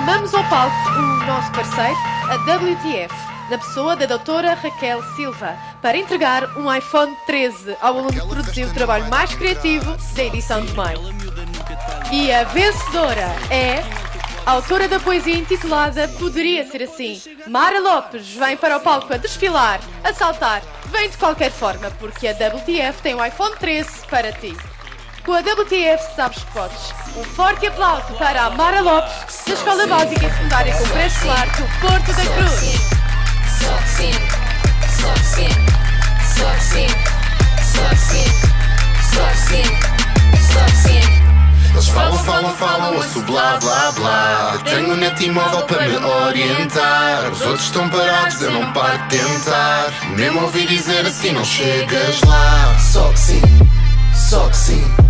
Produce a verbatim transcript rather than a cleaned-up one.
chamamos ao palco o nosso parceiro, a W T F, na pessoa da doutora Raquel Silva, para entregar um iPhone treze ao aluno que produziu o trabalho mais criativo da edição de maio. E a vencedora é a autora da poesia intitulada Poderia Ser Assim. Mara Lopes vem para o palco a desfilar, a saltar, vem de qualquer forma, porque a W T F tem um iPhone treze para ti. Com a W T F sabes que podes. Um forte aplauso para a Mara Lopes, da Escola Básica e Secundária com Pré-Escolar do Porto da Cruz. Eles falam, falam, falam, ouço blá blá blá. Eu tenho um net imóvel para me orientar. Os outros estão parados, eu não paro de tentar. Mesmo ouvir dizer assim não chegas lá. Só que sim, só que sim.